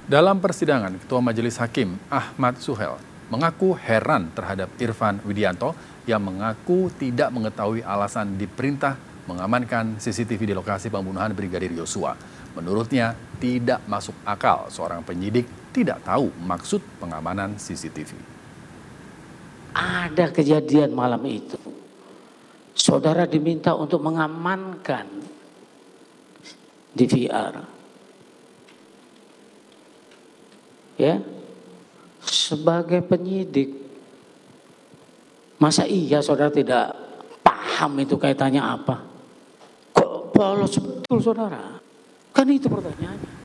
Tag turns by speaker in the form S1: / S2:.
S1: Dalam persidangan, Ketua Majelis Hakim Ahmad Suhel mengaku heran terhadap Irfan Widianto yang mengaku tidak mengetahui alasan diperintah mengamankan CCTV di lokasi pembunuhan Brigadir Yosua. Menurutnya, tidak masuk akal seorang penyidik tidak tahu maksud pengamanan CCTV.
S2: Ada kejadian malam itu. Saudara diminta untuk mengamankan DVR. Ya, sebagai penyidik, masa iya saudara tidak paham itu kaitannya apa? Kok polos betul saudara? Kan itu pertanyaannya.